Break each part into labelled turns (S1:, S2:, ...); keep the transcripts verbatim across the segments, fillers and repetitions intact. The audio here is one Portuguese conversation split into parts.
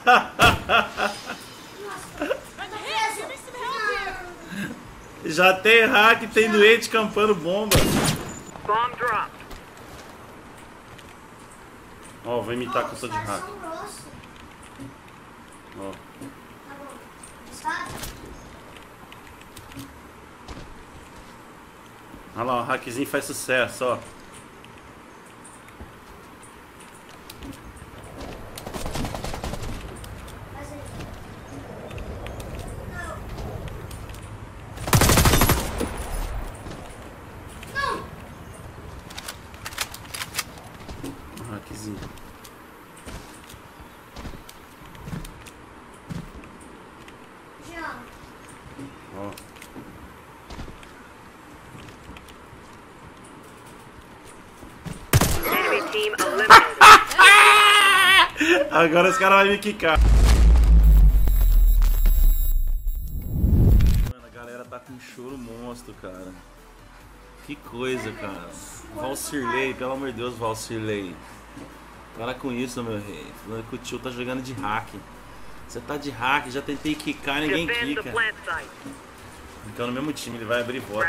S1: Já tem hack, tem doente campando bomba. Ó, oh, vou imitar que eu sou de hack. Ó. Olha lá, o hackzinho faz sucesso, ó. Hackzinho. Ó. Agora os caras vão me quicar. Mano, a galera tá com um choro monstro, cara. Que coisa, cara. Valsirley, pelo amor de Deus, Valsirley. Para com isso, meu rei. Falando que o tio tá jogando de hack. Você tá de hack, já tentei quicar, ninguém quica. Então no mesmo time, ele vai abrir voto.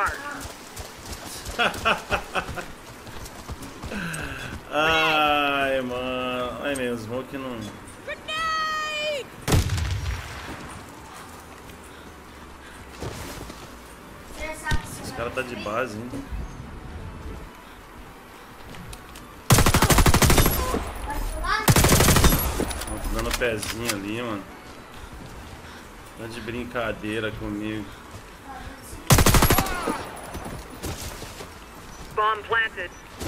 S1: Ai, mano. Ai, meu, smoke não... Esse cara tá de base, hein? Tô dando pezinho ali, mano. Tá de brincadeira comigo. Bomb planted.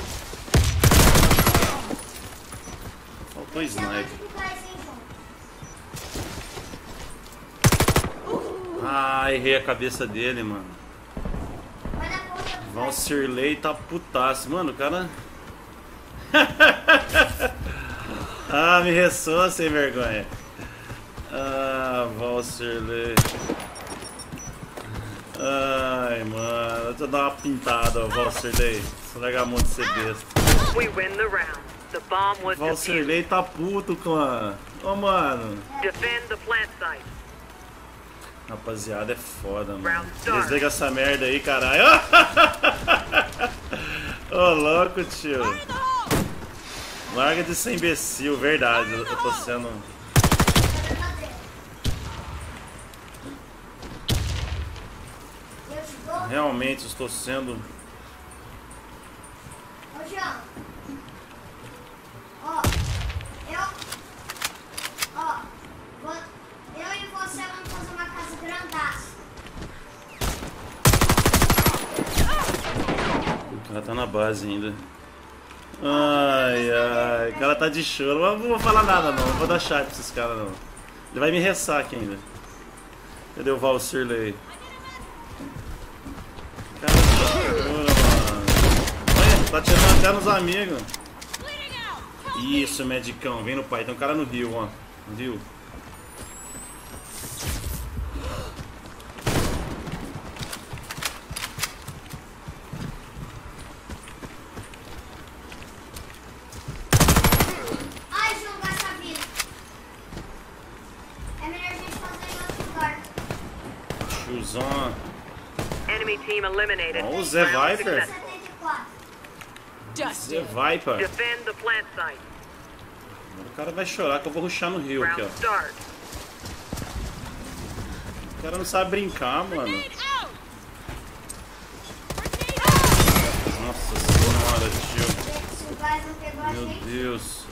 S1: Faltou sniper. Ah, errei a cabeça dele, mano. Valsirley tá putaço. Mano, o cara... Ah, me ressoa sem vergonha. Ah, Valsirley. Ai, mano. Deixa eu dar uma pintada, Valsirley. Só largar a mão de ser besta. Valsirley tá puto, clã. Ô, oh, mano. Rapaziada, é foda, mano. Desliga essa merda aí, caralho. Ô, oh, louco, tio. Larga de ser imbecil, verdade. Eu tô sendo... Realmente estou sendo...
S2: Ô, João. Ó, eu... Ó, eu e você vamos fazer uma casa grandaça.
S1: O cara tá na base ainda. Ai, ai, o cara tá de choro. Eu não vou falar nada não, não vou dar chat pra esses caras não. Ele vai me ressaca ainda. Cadê o Valsirley? Cara, chora, mano. Olha, tá tirando até nos amigos. Isso, medicão, vem no pai. Tem um cara no rio, ó. No rio. Ó, o Zé Viper. Zé Viper. O cara vai chorar que eu vou rushar no rio aqui, ó. O cara não sabe brincar, mano. Nossa senhora, tio. Meu Deus.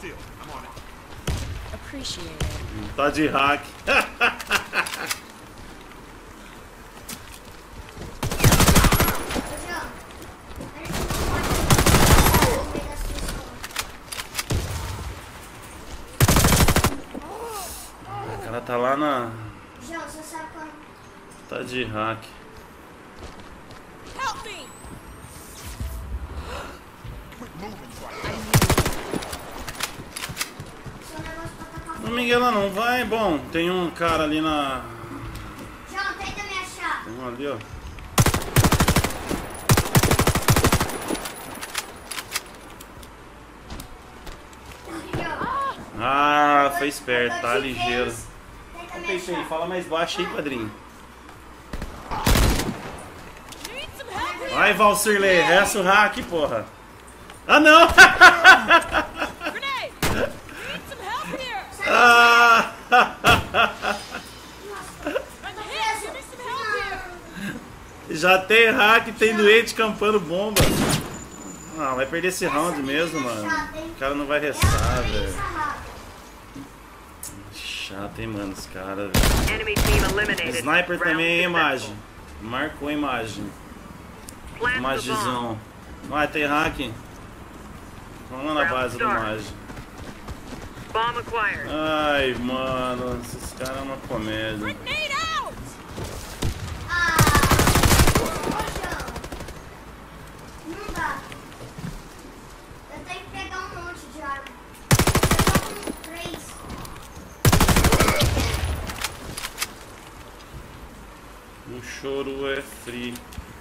S1: Tá de hack. Tá lá na... Tá de hack. Não me engana não, vai, bom, tem um cara ali na...
S2: João, tenta me achar.
S1: Tem um ali, ó. Ah, Ah, foi esperto, tá ligeiro. Ô, Peixe aí, fala mais baixo aí, padrinho. Vai, Valcirley, resta o hack, porra. Ah, não! Ah! Já tem hack, tem doente campando bomba. Ah, vai perder esse round mesmo, mano. O cara não vai restar, velho. Chato, hein, mano, os caras, velho. Sniper também, hein, imagem. Marcou a imagem. Magizão. Vai, tem hack. Vamos lá na base do Magi. Ai, mano, esses caras é uma comédia.
S2: Não dá. Eu tenho que pegar um monte de arma. Eu tô com três.
S1: O choro é free.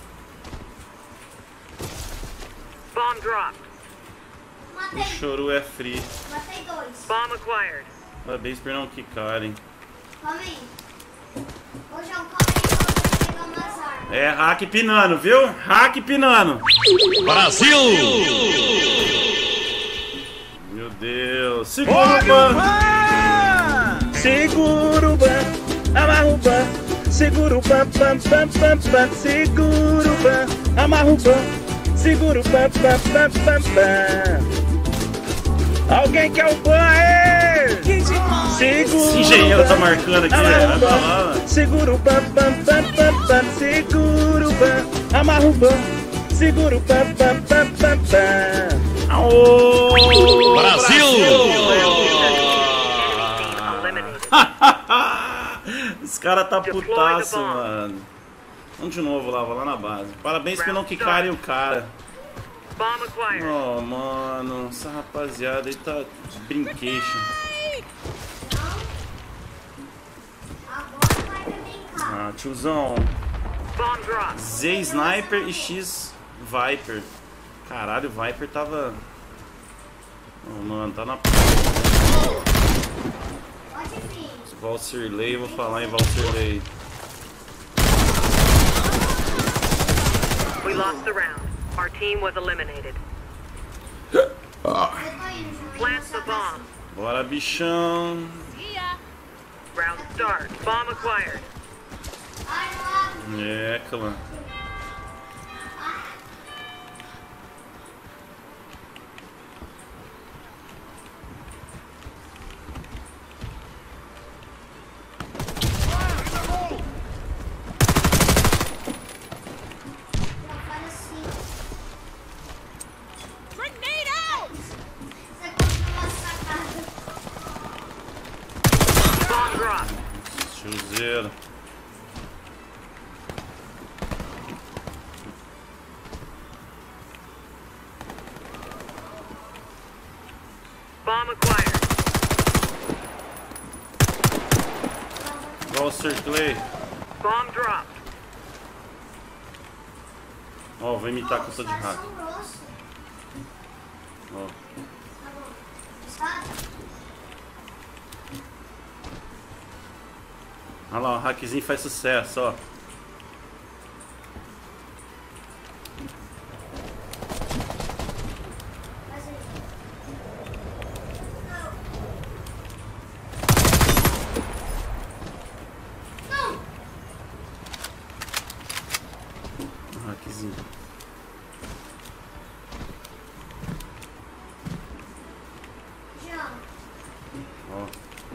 S3: Bomb dropped.
S2: Matei.
S1: O choro é free.
S2: Matei dois.
S3: Bomb acquired.
S1: Parabéns por não quicarem.
S2: Calma aí. Ô, João, calma aí que eu vou pegar umas armas.
S1: É hack pinando, viu? Hack pinando.
S4: Brasil!
S1: Meu Deus. Segura o ban. Segura o ban. Amarra o ban. Segura o ban, ban, ban, ban, ban. Segura o ban. Amarra o ban. Segura o ban, ban, ban, ban, ban. Alguém quer o ban aí? Segura. Esse engenheiro tá marcando aqui, né? Segura o ban, ban, ban, ban, ban. Segura o ban. Amarra o ban. Segura o ban, ban, ban, ban, ban. Aô!
S4: Brasil!
S1: Os caras tá putaço, mano. Vamos de novo lá, vou lá na base. Parabéns por não quicarem o cara. Oh, mano, essa rapaziada aí tá de brincation.
S2: Agora vai brincar.
S1: Ah, tiozão. Z Sniper e X Viper. Caralho, o Viper tava... Oh, mano, tá na...
S2: Pode vir.
S1: Valcirley, vou falar em Valcirley.
S3: We lost the round. Our team was eliminated.
S2: Eu tô indo, João.
S3: Plant the bomb.
S1: Bora, bichão.
S3: Round start. Bomb acquired.
S2: Ai, não abre.
S1: É, clã. Chuzeiro.
S3: Bomb acquired.
S1: Valcirley.
S3: Bomb dropped.
S1: Ó, oh, vou imitar que eu tô de hack. Ó. Olha lá, o hackzinho faz sucesso, ó. O hackzinho. Ó.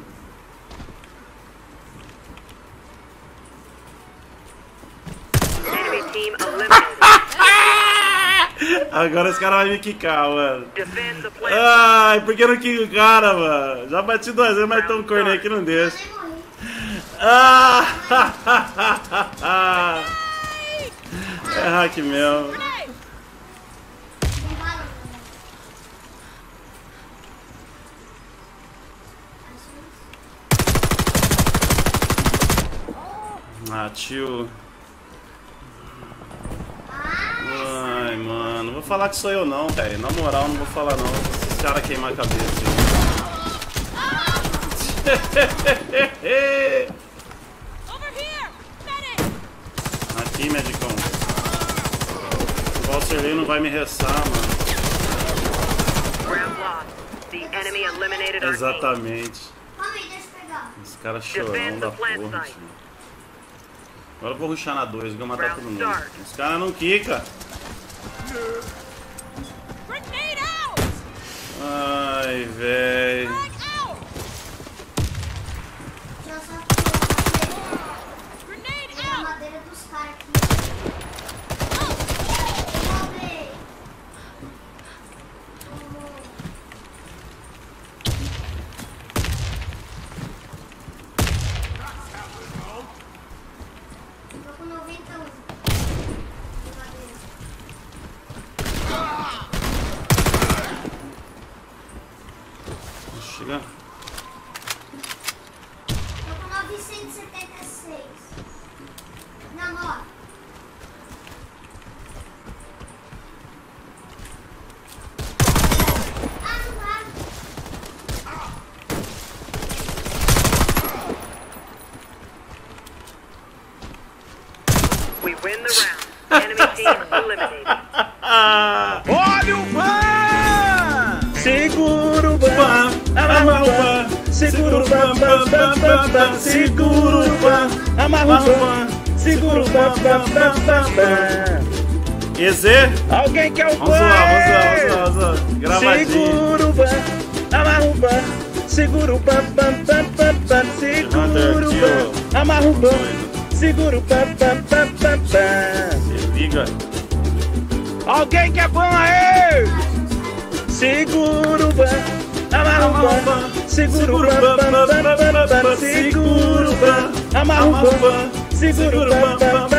S3: Team eliminated.
S1: Agora os caras vão me quicar, mano.
S3: Defend the plant.
S1: Ai, por que não quica o cara, mano? Já bati duas vezes, mas tão cornei aqui não deixa. Ah! É hack mesmo. Ah, tio. Ai, mano, não vou falar que sou eu não, velho. Na moral, não vou falar não. Esses caras queimar a cabeça. Aqui, medicão. O Valserley não vai me restar, mano. Exatamente.
S2: Calma aí, deixa eu pegar.
S1: Esse cara chorão da porra, tio. Agora eu vou rushar na dois, vou matar todo mundo. Os caras não quica. Ai, véi.
S2: Já só pegar a madeira dos caras aqui. Tô com noventa e um.
S1: Chega.
S2: Tô com novecentos e setenta e seis. Não, ó. Ah, não vai.
S3: We win the round. Enemy team eliminated.
S4: Olha o pan! Segura o pan! Amarra o pan! Segura o pan! Segura o pan! Amarra o pan! Segura o pan!
S1: Esse?
S4: Alguém quer o pan?
S1: Vamos lá, vamos lá, vamos lá, vamos lá. Gravadinho.
S4: Segura o pan! Amarra o pan! Segura o pan! Segura o pan! Amarra o pan! Segura o pan!
S1: Se liga.
S4: Alguém quer pan aí? Segura o pan! Amarra o pan! Segura o pan! Segura o pan! Amarra o pan! Segura o pan!